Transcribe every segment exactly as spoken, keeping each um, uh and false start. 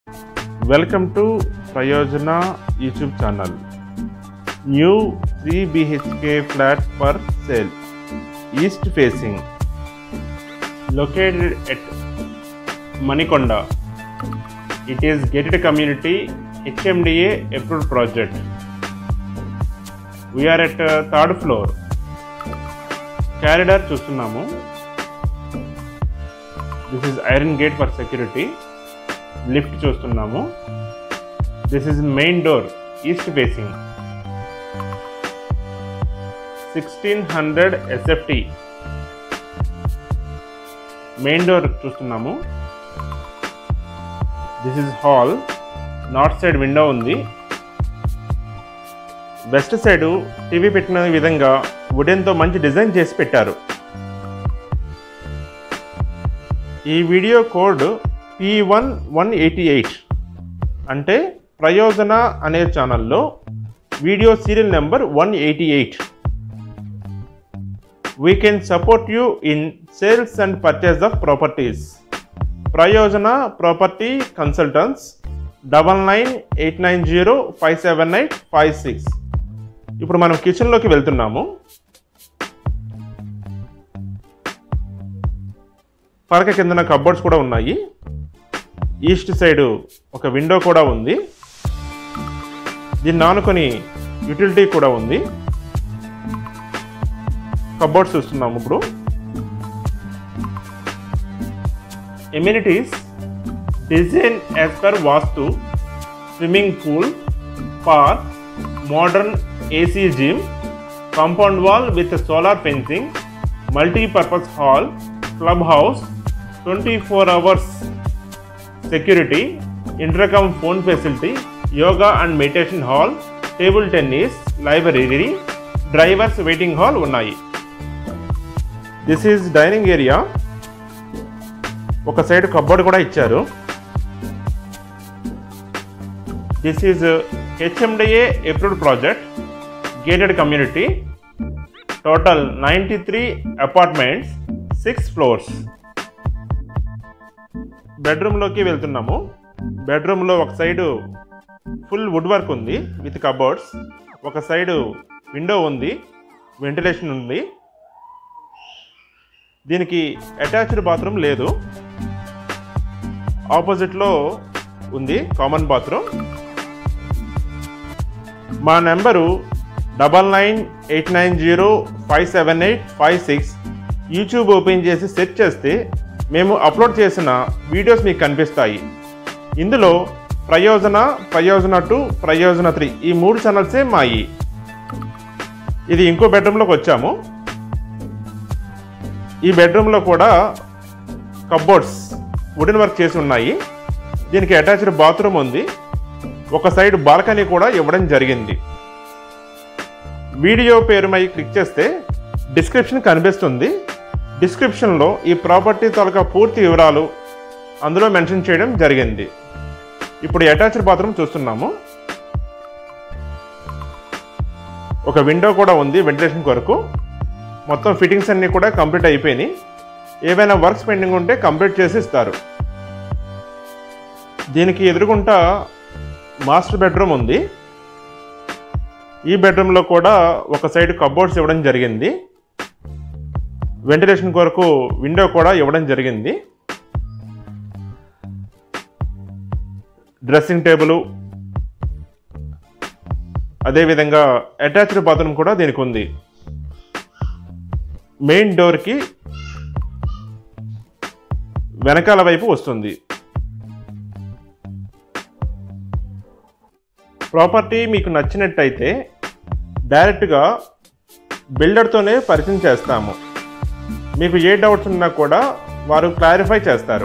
Welcome to Prayojana YouTube channel. New three B H K flat for sale, east facing, located at Manikonda. It is gated community, H M D A approved project. We are at uh, third floor. Corridor చూస్తున్నాము. This is iron gate for security. Lift చూస్తున్నాము. This is main door, east facing. sixteen hundred S F T. Main door చూస్తున్నాము. This is hall. North side window ఉంది. West side TV పెట్టిన విధంగా వుడెన్తో మంచి design చేసి పెట్టారు. ఈ video code P one one eighty eight అంటే ప్రయోజన అనే ఛానల్లో video serial number one eighty eight. We can support you in sales and purchase of properties. Prayojana property consultants double nine eight nine zero five seven eight five six. ఇప్పుడు మనం కిచెన్లోకి వెళ్తున్నాము. పడక కిందన cupboards కూడా ఉన్నాయి. ఈస్ట్ సైడ్ ఒక window కూడా ఉంది. దీన్ని ఆనుకొని యూటిలిటీ కూడా ఉంది. కబోర్డ్స్ చూస్తున్నాము. ఇప్పుడు amenities design as per vastu, swimming pool, park, modern AC gym, compound wall with solar fencing, multipurpose hall, club house, twenty four hours security, intercom phone facility, yoga and meditation hall, table tennis, library, drivers waiting hall ఉన్నాయి. This is dining area. ఒక side cupboard కూడా ఇచ్చారు. This is H M D A approved project, gated community, total ninety-three apartments, six floors. బెడ్రూమ్లోకి వెళ్తున్నాము. బెడ్రూమ్లో ఒక side full wood work ఉంది with cupboards. ఒక సైడు విండో ఉంది, వెంటిలేషన్ ఉంది. దీనికి అటాచ్డ్ బాత్రూమ్ లేదు. ఆపోజిట్లో ఉంది కామన్ బాత్రూమ్. మా number double nine eight nine zero five seven eight five six. YouTube open చేసి సెర్చ్ చేస్తే మేము అప్లోడ్ చేసిన వీడియోస్ మీకు కనిపిస్తాయి. ఇందులో ప్రయోజన, ప్రయోజన టూ, ప్రయోజన త్రీ ఈ మూడు ఛానల్సే మాయి. ఇది ఇంకో బెడ్రూమ్లోకి వచ్చాము. ఈ బెడ్రూమ్లో కూడా కబోర్డ్స్ వుడెన్ వర్క్ చేసి ఉన్నాయి. దీనికి అటాచ్డ్ బాత్రూమ్ ఉంది. ఒక సైడ్ బాల్కనీ కూడా ఇవ్వడం జరిగింది. వీడియో పేరుపై క్లిక్ చేస్తే డిస్క్రిప్షన్ కనిపిస్తుంది. డిస్క్రిప్షన్లో ఈ ప్రాపర్టీ తాలూకా పూర్తి వివరాలు అందులో మెన్షన్ చేయడం జరిగింది. ఇప్పుడు అటాచ్డ్ బాత్రూమ్ చూస్తున్నాము. ఒక విండో కూడా ఉంది వెంటిలేషన్ కొరకు. మొత్తం ఫిట్టింగ్స్ అన్నీ కూడా కంప్లీట్ అయిపోయినాయి. ఏవైనా వర్క్స్ పెండింగ్ ఉంటే కంప్లీట్ చేసి ఇస్తారు. దీనికి ఎదురుగుంటా మాస్టర్ బెడ్రూమ్ ఉంది. ఈ బెడ్రూమ్లో కూడా ఒక సైడ్ కబోర్డ్స్ ఇవ్వడం జరిగింది. వెంటిలేషన్ కొరకు విండో కూడా ఇవ్వడం జరిగింది. డ్రెస్సింగ్ టేబుల్, అదేవిధంగా అటాచ్డ్ బాత్రూమ్ కూడా దీనికి ఉంది. మెయిన్ డోర్కి వెనకాల వైపు వస్తుంది. ప్రాపర్టీ మీకు నచ్చినట్టయితే డైరెక్ట్గా బిల్డర్తోనే పరిచయం చేస్తాము. మీకు ఏ డౌట్స్ ఉన్నా కూడా వారు క్లారిఫై చేస్తారు.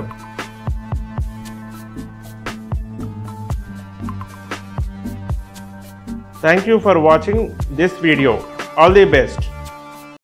Thank you for watching this video. All the best.